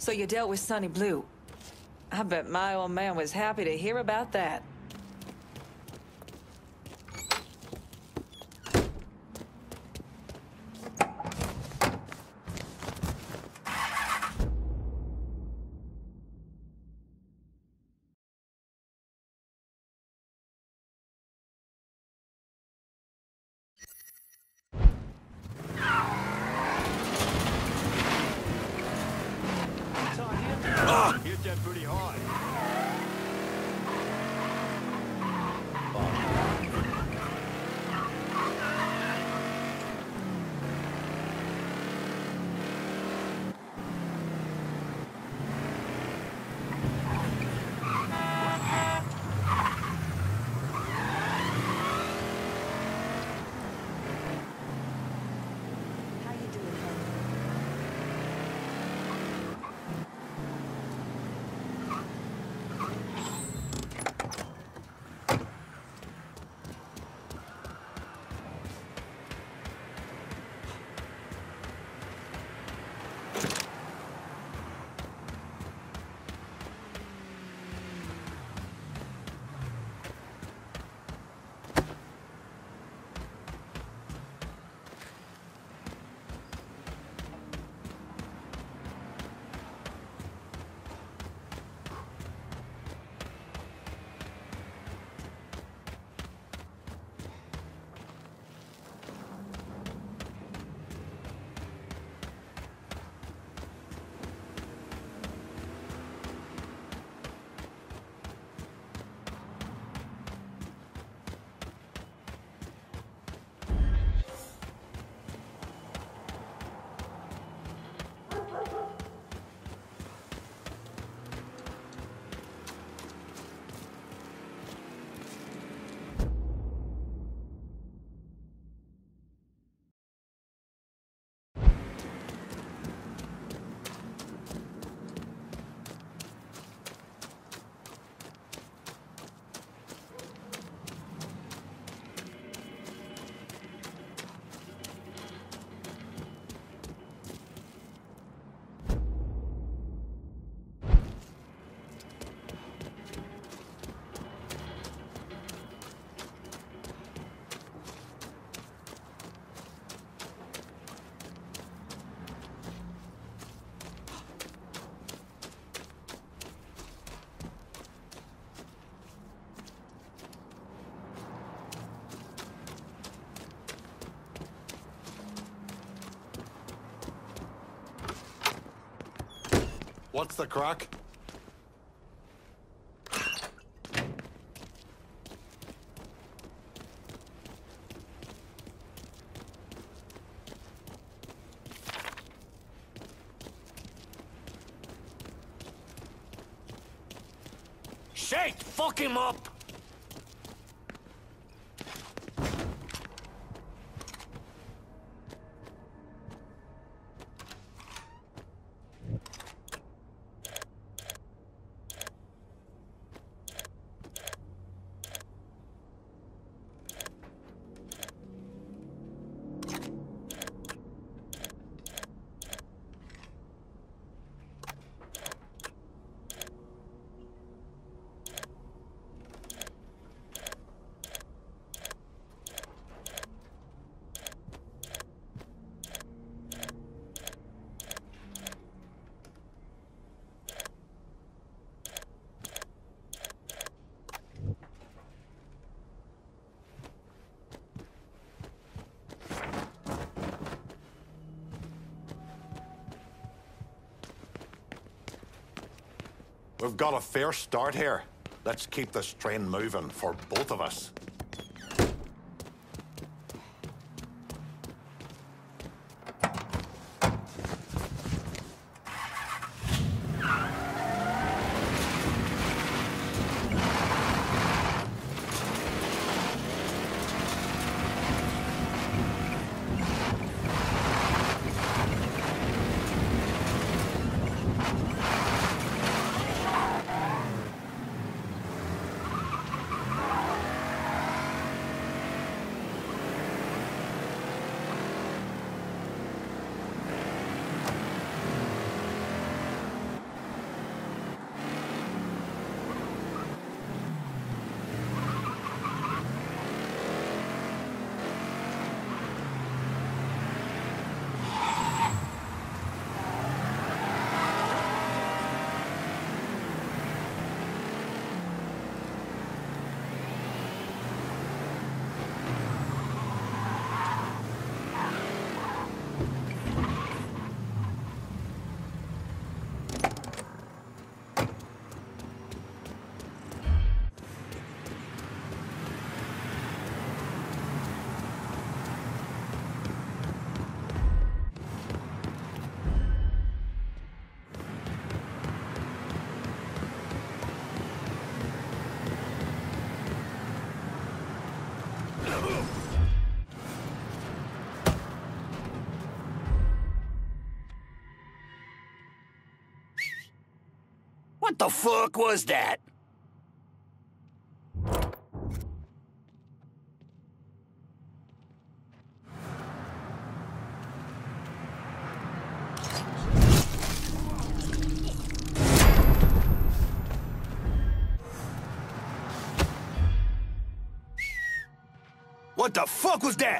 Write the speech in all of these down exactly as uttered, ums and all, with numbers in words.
So you dealt with Sonny Blue. I bet my old man was happy to hear about that. Hit that pretty hard. What's the crack? Shit! Fuck him up! We've got a fair start here. Let's keep this train moving for both of us. What the fuck was that? What the fuck was that?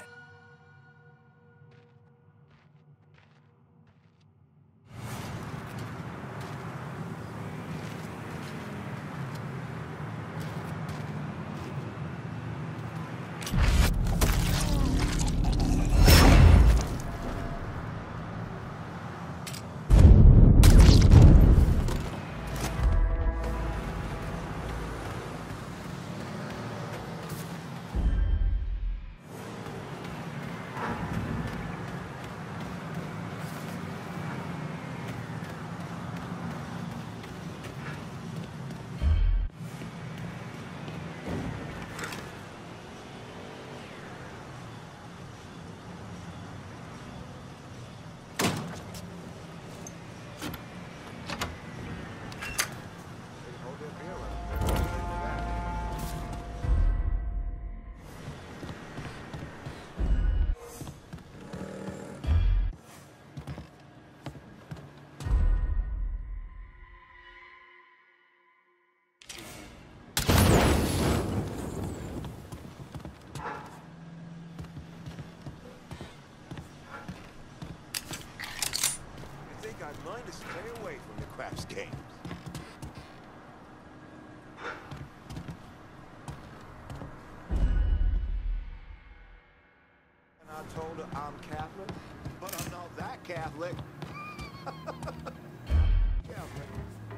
I'm going to stay away from the craps games. And I told her I'm Catholic, but I'm not that Catholic. Catholic.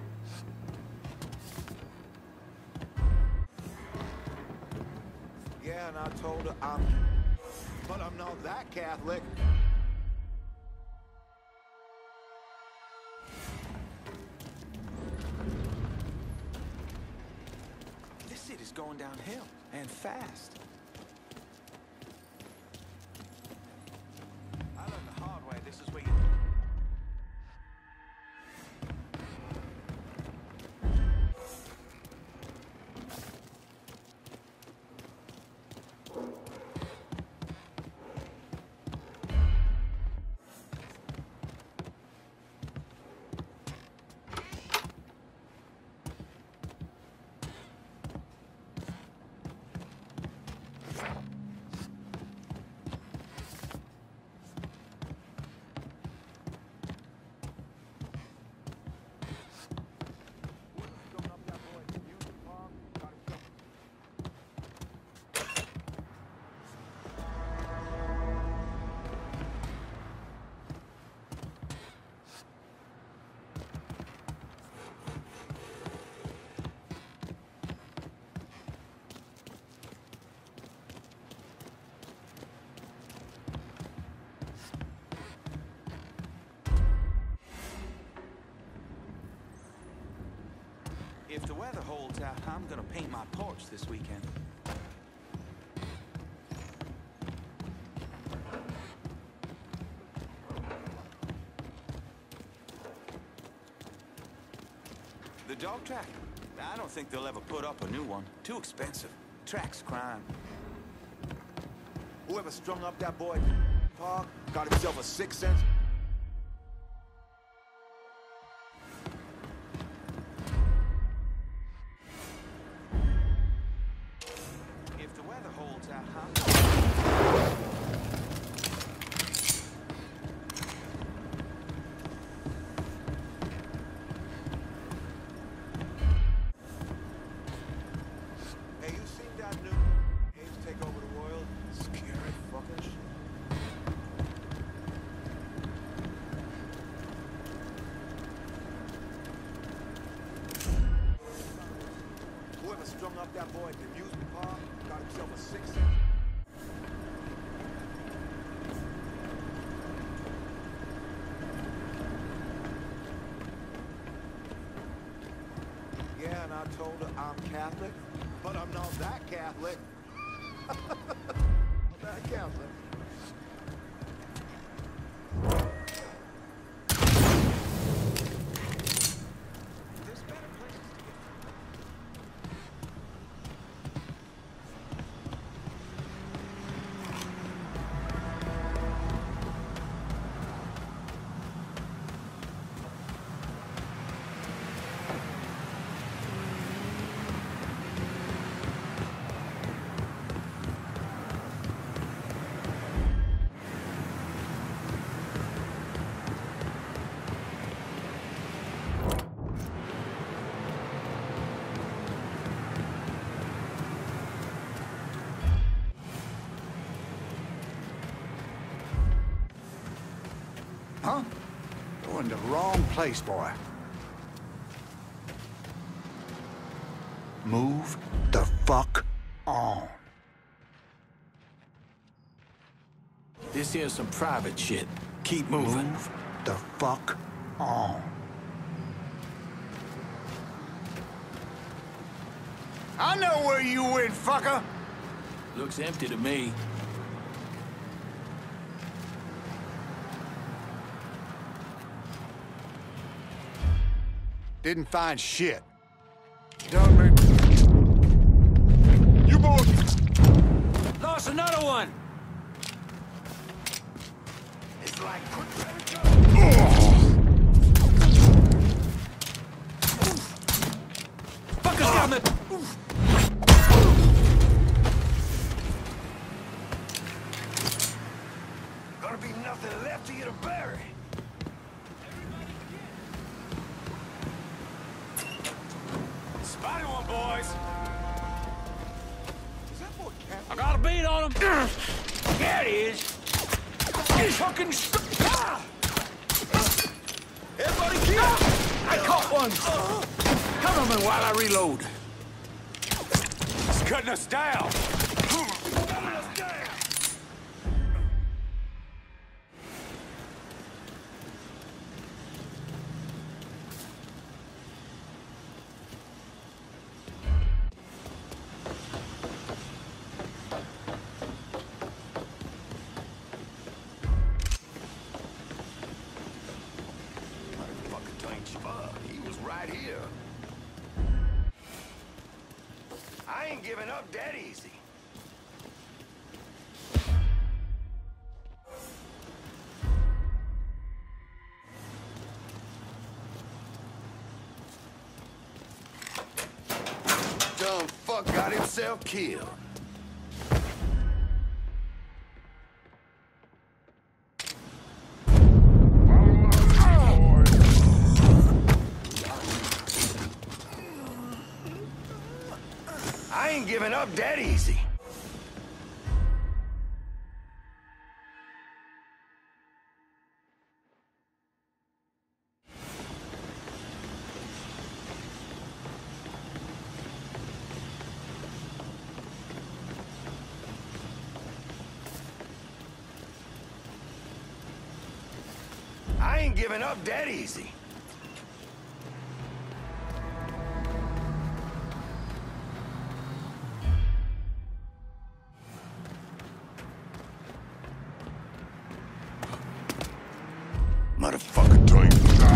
Yeah, and I told her I'm... But I'm not that Catholic. Is going downhill, and fast. I learned the hard way. This is where you... If the weather holds out, I'm gonna paint my porch this weekend. The dog track? I don't think they'll ever put up a new one. Too expensive. Track's crime. Whoever strung up that boy park got himself a six cents. Strung up that boy at the amusement park, got himself a six cent. Yeah, and I told her I'm Catholic, but I'm not that Catholic. I'm that Catholic. There's better places. You're in the wrong place, boy. Move the fuck on. This here's some private shit. Keep moving. Move the fuck on. I know where you went, fucker! Looks empty to me. Didn't find shit. Don't make... You boys... Lost another one! It's like... Fuckers got me! Gonna be nothing left for you to bury. Spotted one, boys. I got a beat on him! There it is. Fucking st ah! Everybody keep up! I caught one! Cover me while I reload. It's cutting us down. Cutting us down. He was right here. I ain't giving up that easy. Dumb fuck got himself killed. I ain't giving up that easy. I ain't giving up that easy. Motherfucker, doing.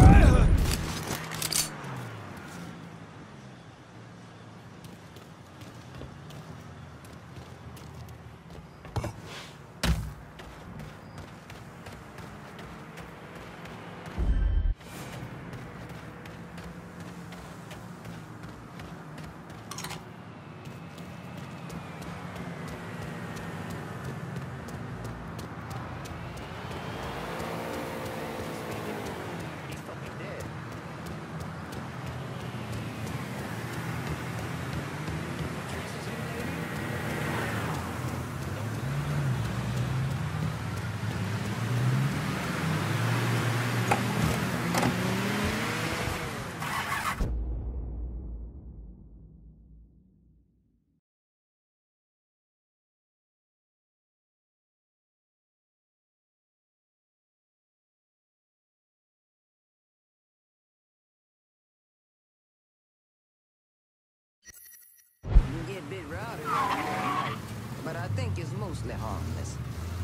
Get a bit rowdy, but I think it's mostly harmless.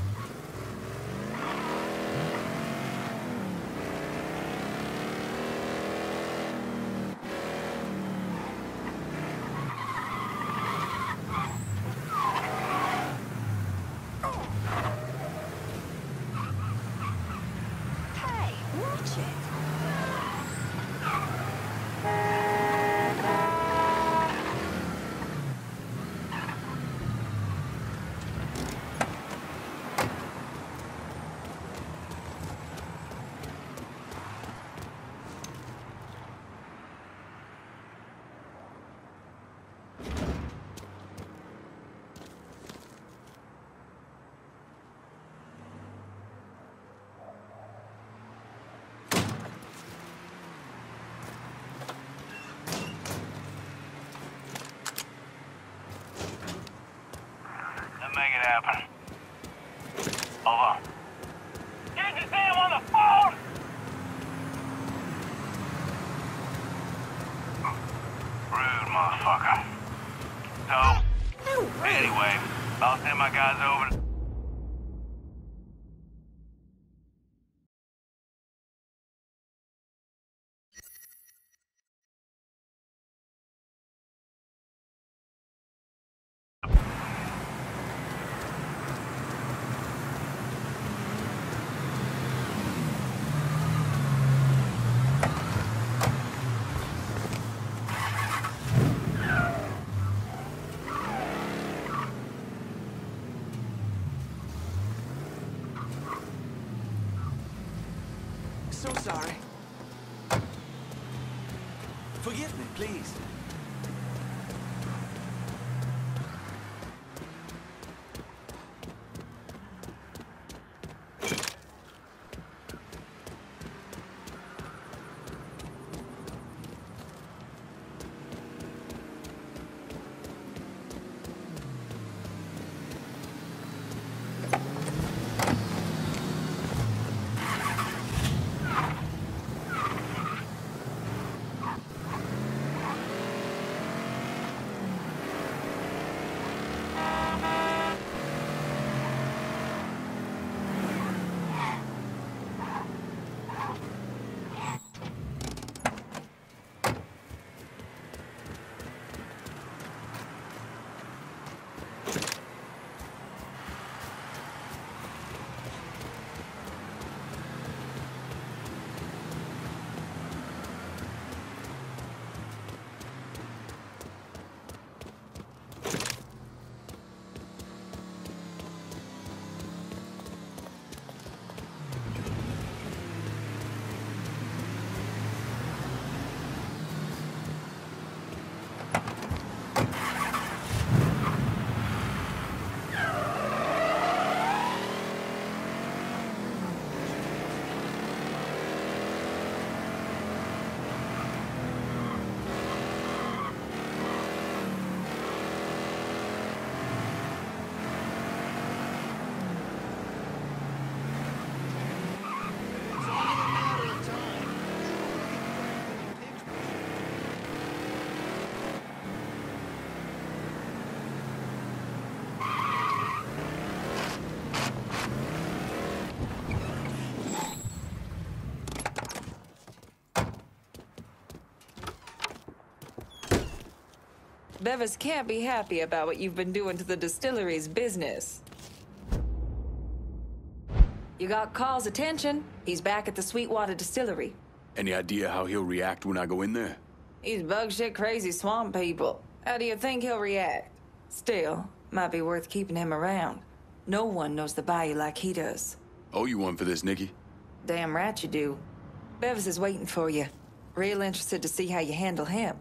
Hey, watch it. happen. Over. Can't you see him on the phone? Rude motherfucker. So, anyway, I'll send my guys over. So sorry. Forgive me, please. Bevis can't be happy about what you've been doing to the distillery's business. You got Carl's attention. He's back at the Sweetwater Distillery. Any idea how he'll react when I go in there? He's bug shit crazy swamp people. How do you think he'll react? Still, might be worth keeping him around. No one knows the bayou like he does. Owe you one for this, Nikki. Damn right you do. Bevis is waiting for you. Real interested to see how you handle him.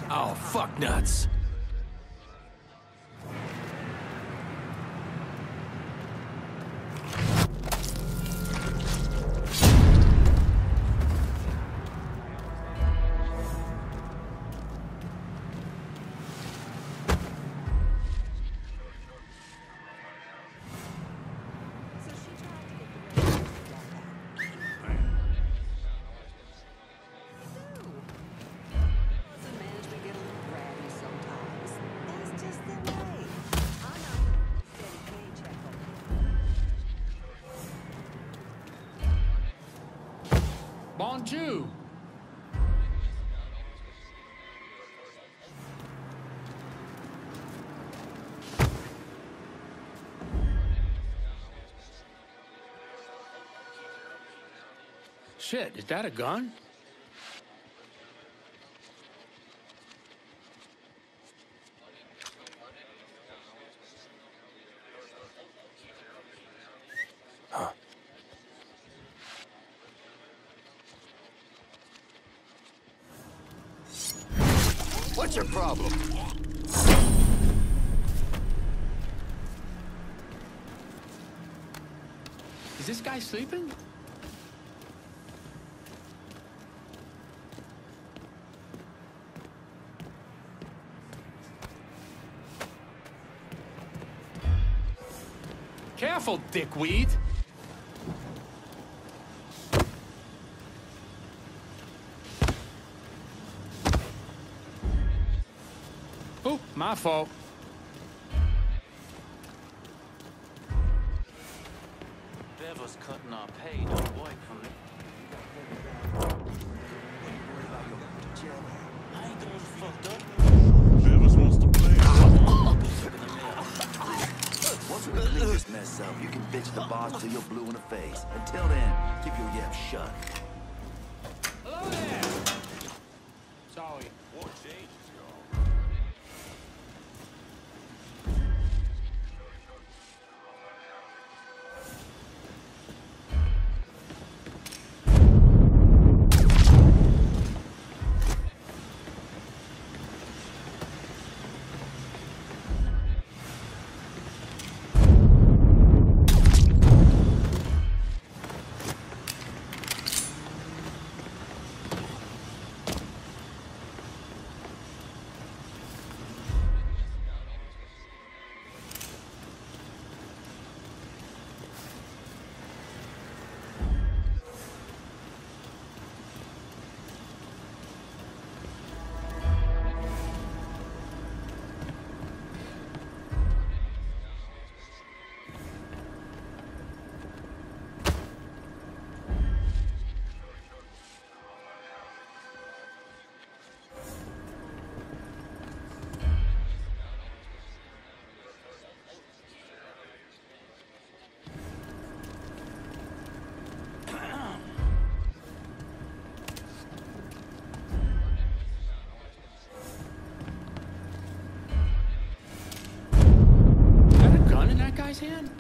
Oh, fuck nuts. Bonjour. Shit, is that a gun? Huh. What's your problem? Is this guy sleeping? Careful, dickweed! Oh, my fault. Bever's cutting our pay, don't work for me. I ain't the one who fucked up. Bevis wants to play. Once we clean this mess up, you can bitch the boss till you're blue in the face. Until then, keep your yap shut. Hello there! Sorry. What change? Guy's hand?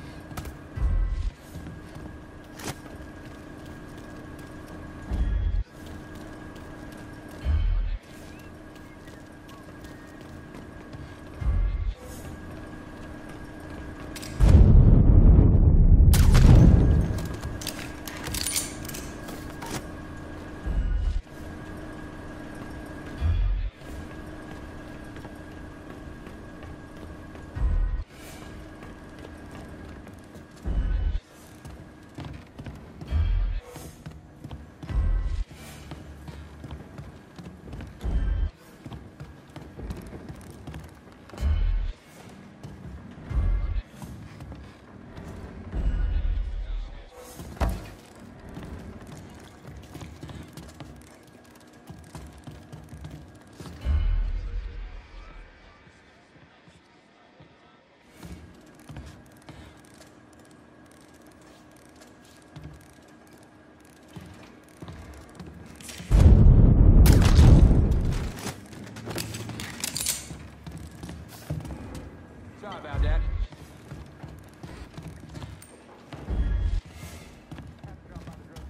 Sorry about that.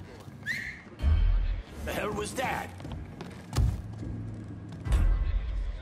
The hell was that?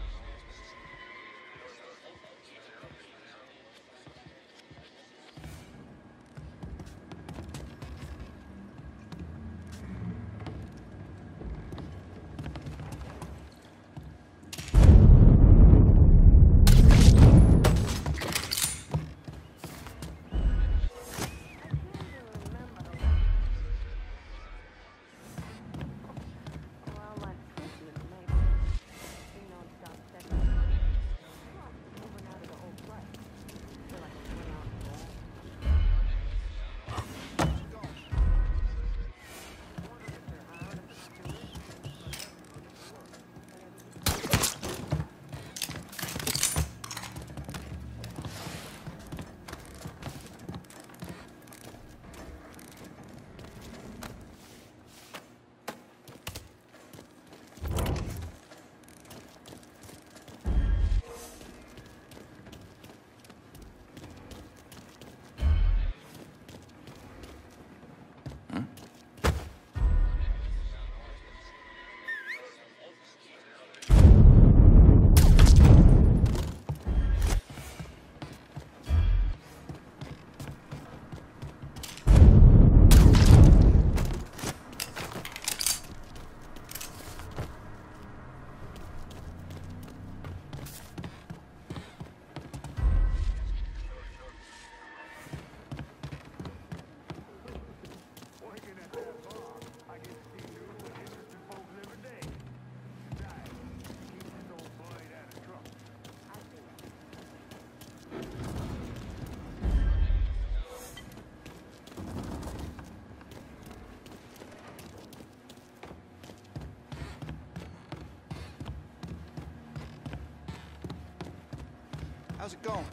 How's it going?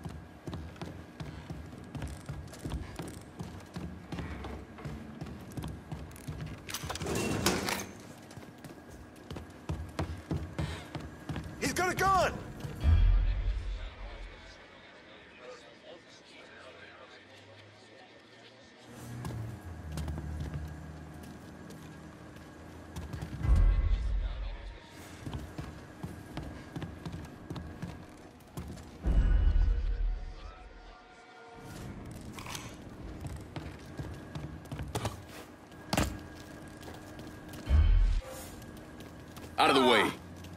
He's got a gun! Out of the way.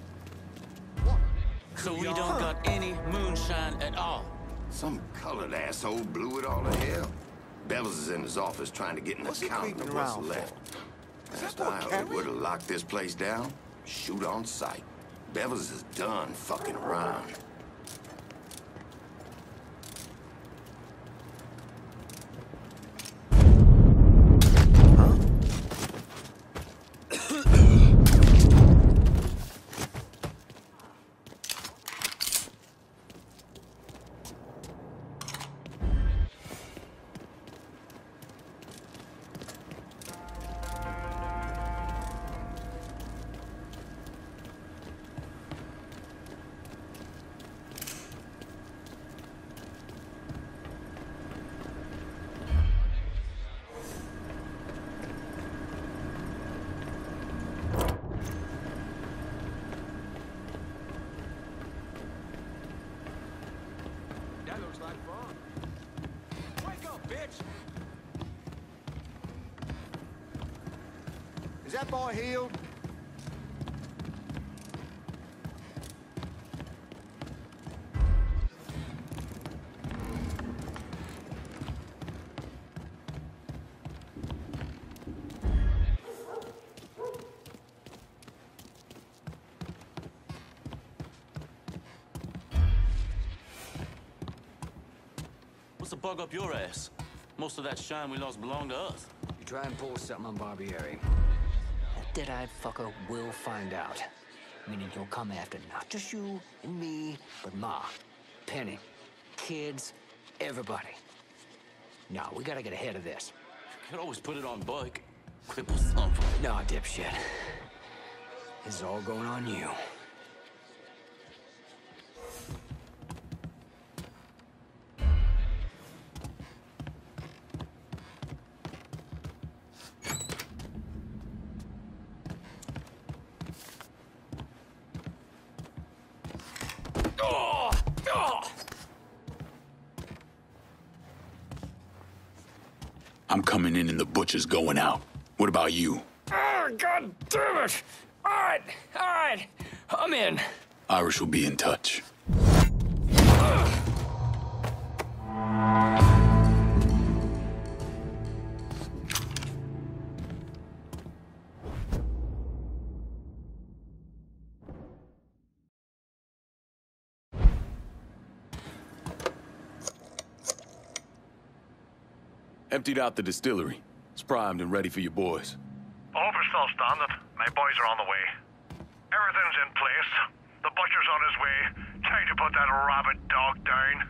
So we don't got any moonshine at all. Some colored asshole blew it all to hell. Bells is in his office trying to get an What's he accounting creeping of what's around left. Is Last that more I heard, carry? would have locked this place down, shoot on sight. Bevels is done fucking around. That looks like fun. Wake up, bitch! Is that boy healed? What's the bug up your ass? Most of that shine we lost belonged to us. You try and pull something on Barbieri. That dead-eyed fucker will find out. Meaning he'll come after not just you and me, but Ma, Penny, kids, everybody. No, we gotta get ahead of this. You could always put it on Buck. Cripple thump. No, dipshit. This is all going on you. I'm coming in and the butcher's going out. What about you? Oh, God damn it! All right, all right, I'm in. Irish will be in touch. Emptied out the distillery. It's primed and ready for your boys. Over's still standing. My boys are on the way. Everything's in place. The butcher's on his way. Time to put that rabid dog down.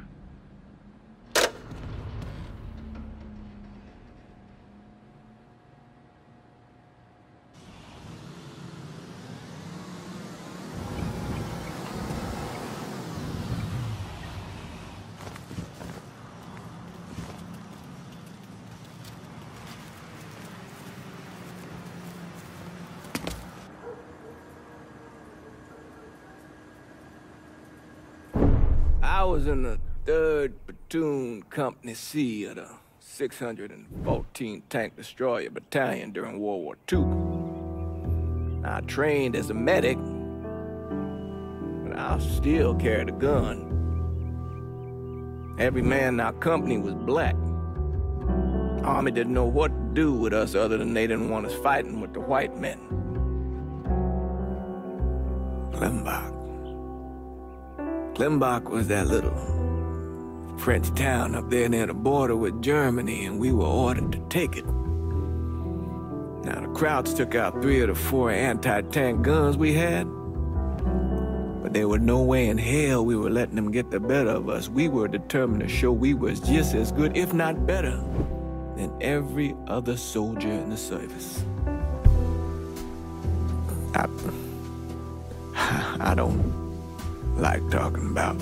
I was in the third Platoon Company C of the six hundred fourteenth Tank Destroyer Battalion during World War Two. I trained as a medic, but I still carried a gun. Every man in our company was black. Army didn't know what to do with us other than they didn't want us fighting with the white men. Glimbach. Glimbach was that little French town up there near the border with Germany, and we were ordered to take it. Now, the Krauts took out three of the four anti-tank guns we had, But there was no way in hell we were letting them get the better of us. We were determined to show we was just as good, if not better, than every other soldier in the service. I, I don't like talking about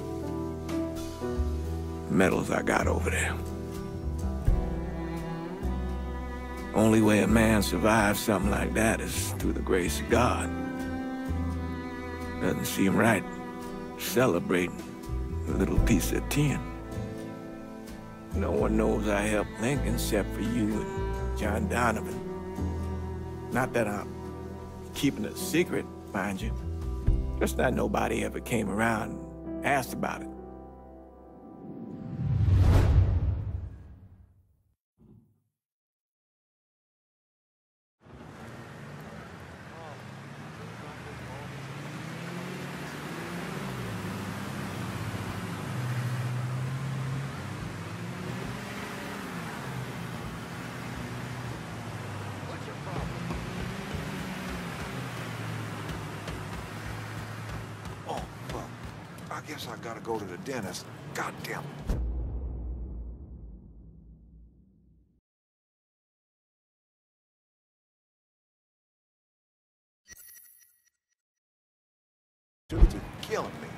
medals I got over there. Only way a man survives something like that is through the grace of God. Doesn't seem right celebrating a little piece of tin. No one knows I helped Lincoln except for you and John Donovan. Not that I'm keeping it a secret, mind you. Just that nobody ever came around and asked about it. I guess I gotta go to the dentist. Goddamn. Dudes are killing me.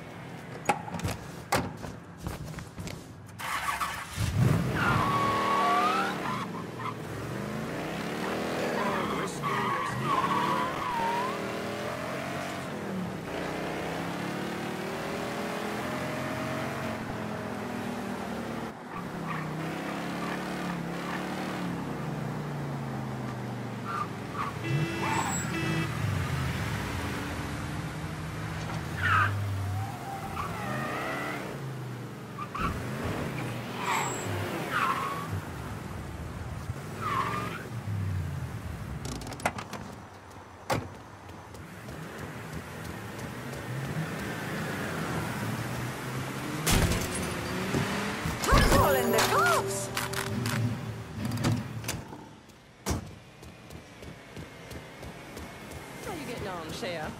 In the cops. How you getting on, Sheriff?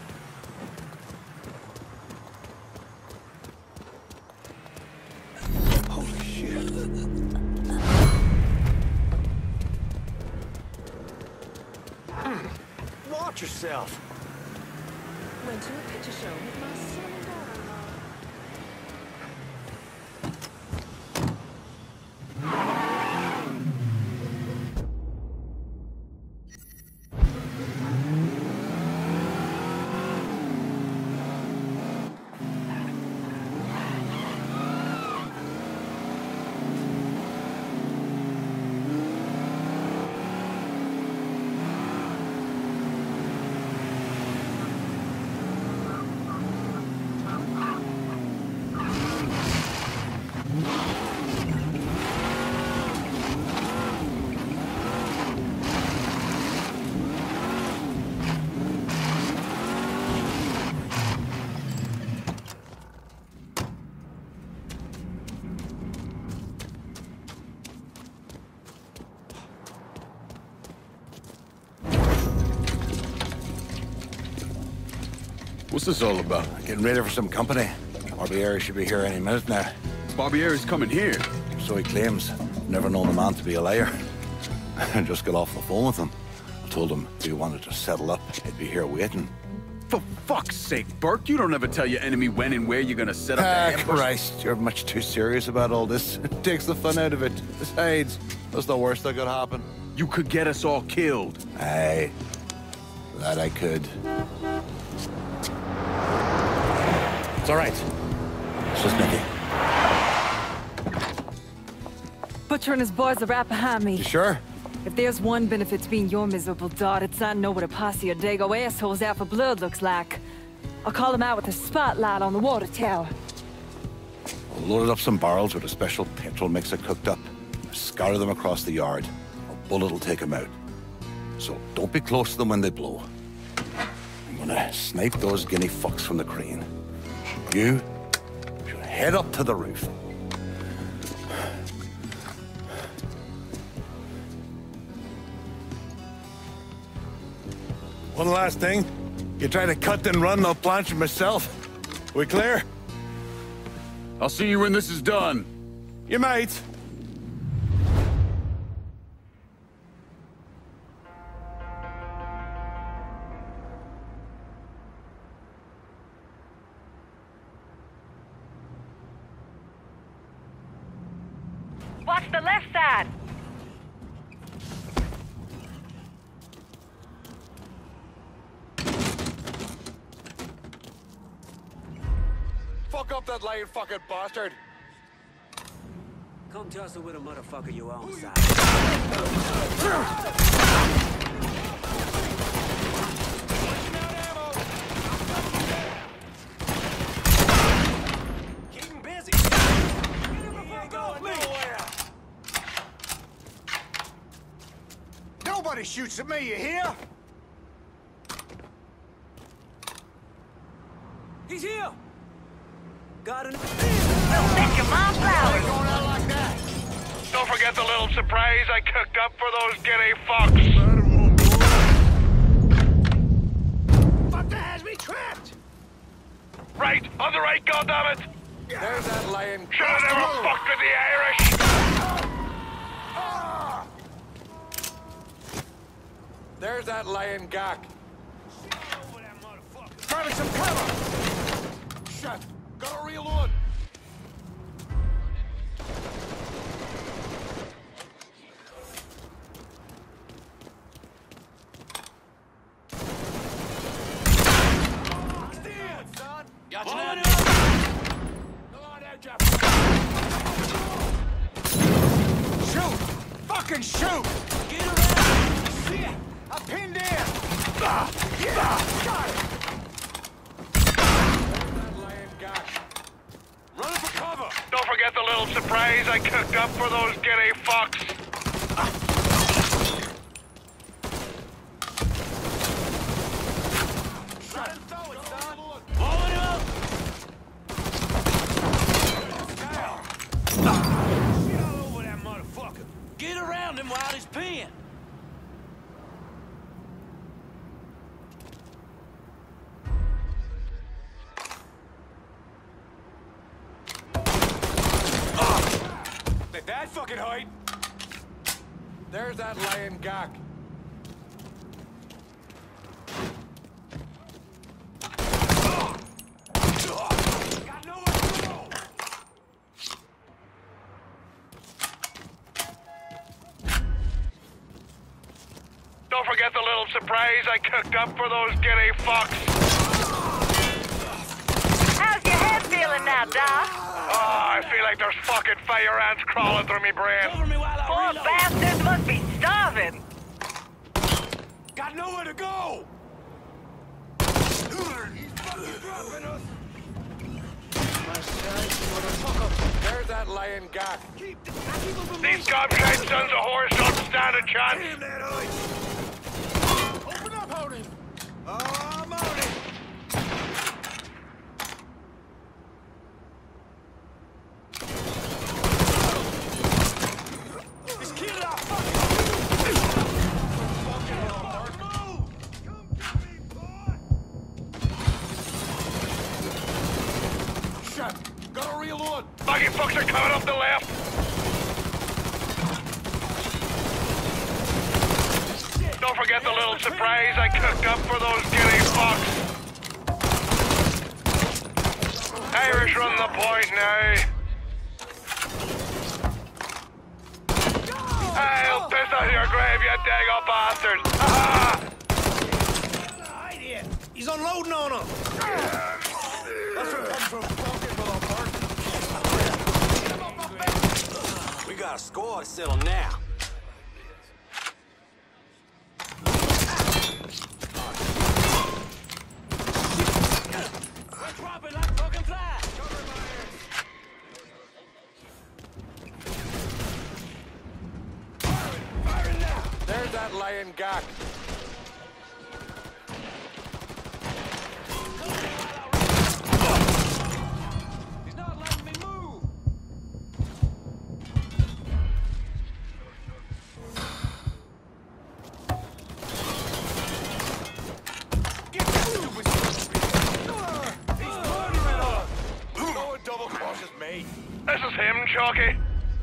Holy shit. Watch yourself. Went to a picture show with my son and daughter-in-law. What's this all about? Getting ready for some company. Barbieri should be here any minute now. Barbieri's coming here? So he claims. Never known the man to be a liar. I just got off the phone with him. I told him if he wanted to settle up, he'd be here waiting. For fuck's sake, Burke, you don't ever tell your enemy when and where you're gonna set up Ah, the ambush. Christ, you're much too serious about all this. It takes the fun out of it. Besides, that's the worst that could happen. You could get us all killed. Aye, that I could. It's all right. It's just Nicky. Butcher and his boys are right behind me. You sure? If there's one benefit to being your miserable dot, it's I know what a posse of Dago assholes out for blood looks like. I'll call them out with a spotlight on the water tower. We'll load up some barrels with a special petrol mixer cooked up. Scatter them across the yard. A bullet will take them out. So don't be close to them when they blow. I'm gonna snipe those guinea fucks from the crane. You should head up to the roof. One last thing. You try to cut and run, I'll planch it myself. We clear? I'll see you when this is done. You might. Watch the left side. Fuck up that lying fucking bastard! Come tussle with a motherfucker your own side. Keep him busy! He ain't going nowhere! Nobody shoots at me, you hear? He's here! Got an... We'll set your mom flowers. Going out like that. Don't forget the little surprise I cooked up for those giddy fucks. Fucker has me trapped! Right, on the right, goddammit! There's that lying... Should have never fucked with the Irish! There's that lying gak. Grabbing some cover! Shit! Gotta reload! Stand, son! Got you now. Come on now, Jeff. Shoot! Fucking shoot! Get around! Shit! I'm pinned in! Ah, yeah, got it! Run for cover! Don't forget the little surprise I cooked up for those giddy fucks. Blowing him up! Shit all over that motherfucker! Get around him while he's peeing! At that fucking height! There's that lying gak. Got nowhere to go! Don't forget the little surprise I cooked up for those giddy fucks. How's your head feeling now, Doc? Oh, I feel like there's fucking fire ants crawling through me brain. Cover me while I Poor reload. bastards must be starving. Got nowhere to go! He's fucking dropping us! There's that lying gak. These gobshite sons of horse don't stand a chance. Damn that ice! Open up, Hoden! Oh, I'm on it! Just kill it off! Fucking move! Come get me, boy! Shit! Gotta reload! Buggy fucks are coming up the left. Don't forget the little surprise I cooked up for those giddy fucks. Irish run the point now. I'll piss out your grave, you dago bastards! Ah! Hide here! He's unloading on him! That's what comes from fucking with our partner. We got a score to settle now. We're dropping like fucking flies. There's that lying gak. He's not letting me move. Get that stupid Chalky.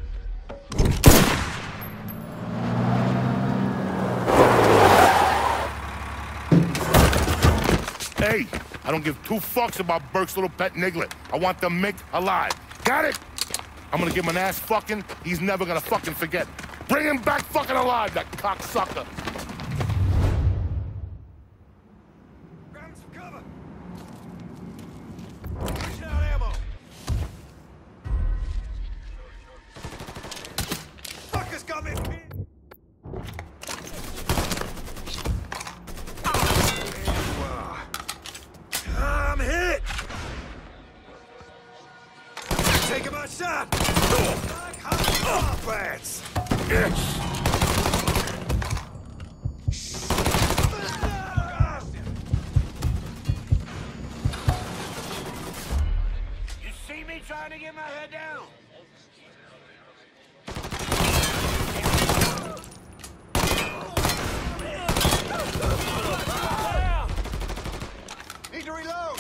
Hey, I don't give two fucks about Burke's little pet Niglet. I want the Mick alive. Got it? I'm gonna give him an ass fucking he's never gonna fucking forget. Bring him back fucking alive, that cocksucker. Grab some cover. Pushing out ammo. Fuckers got me pinned. I'm hit! Taking my shot! Like hot rats! Yes! You see me trying to get my head down? Need to reload!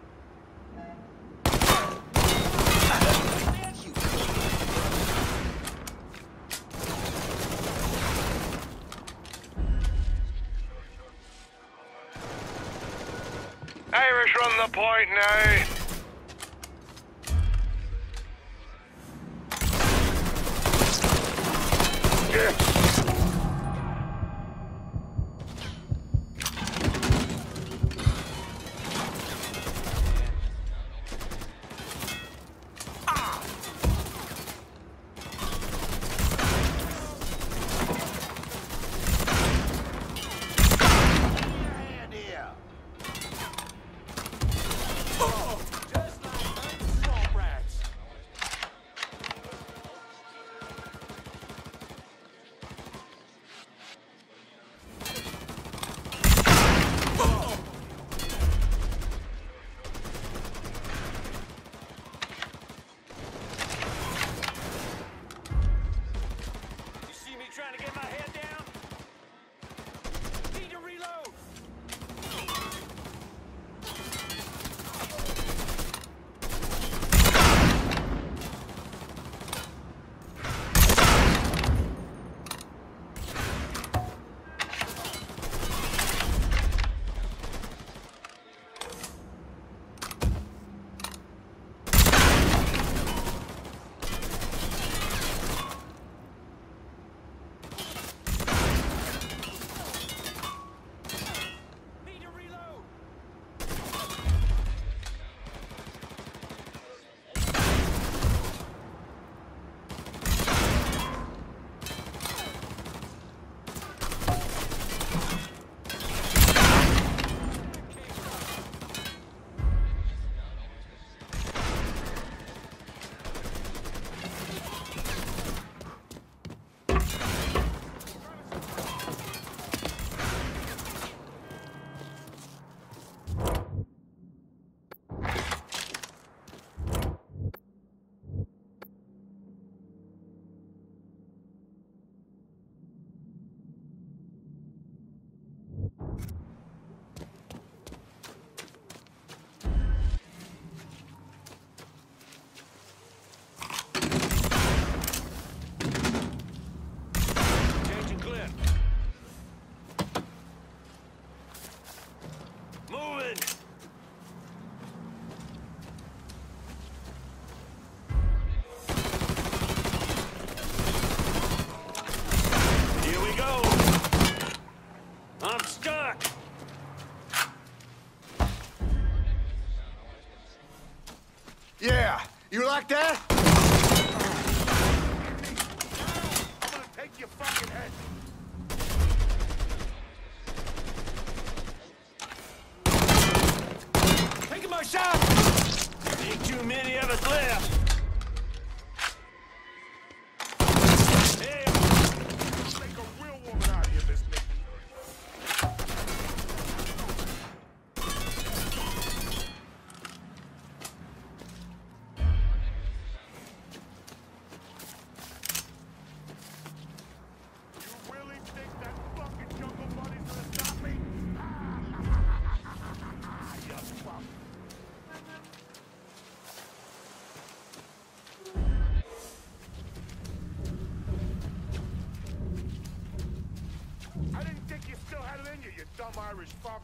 Irish run the point now. Trying to get my head down? Need to reload! Yeah, you like that? I'm gonna take your fucking head. Taking my shot! Ain't too many of us left. Hey, make a real woman out of you, this nigga. think you still had it in you, you dumb Irish fuck?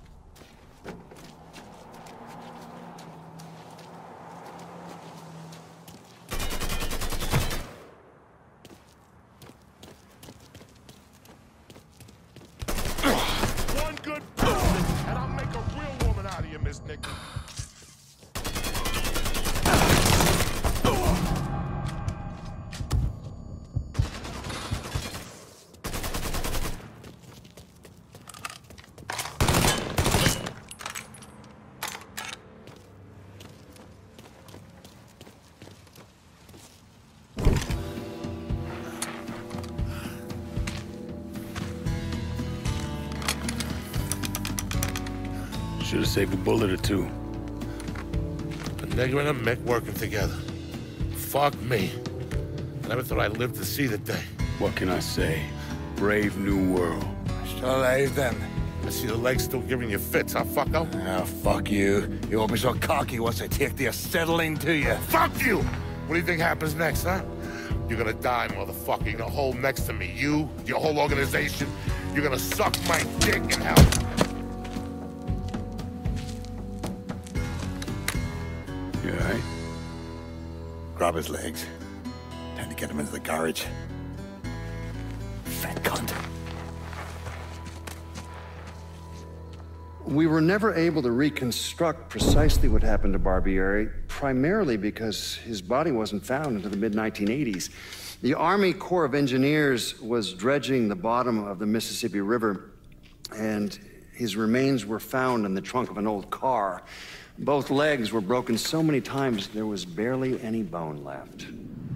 One good bullet, and I'll make a real woman out of you, Miss Nick. Should have saved a bullet or two. A nigger and a Mick working together. Fuck me. I never thought I'd live to see the day. What can I say? Brave new world. Still alive then? I see the legs still giving you fits, huh, fucko? Ah, fuck you. You won't be so cocky once I take the acetylene to you. Fuck you! What do you think happens next, huh? You're gonna die, motherfucker. You're gonna hold next to me. You, your whole organization. You're gonna suck my dick in hell. You all right? Grab his legs. Time to get him into the garage. Fat cunt. We were never able to reconstruct precisely what happened to Barbieri, primarily because his body wasn't found until the mid nineteen eighties. The Army Corps of Engineers was dredging the bottom of the Mississippi River, and his remains were found in the trunk of an old car. Both legs were broken so many times there was barely any bone left.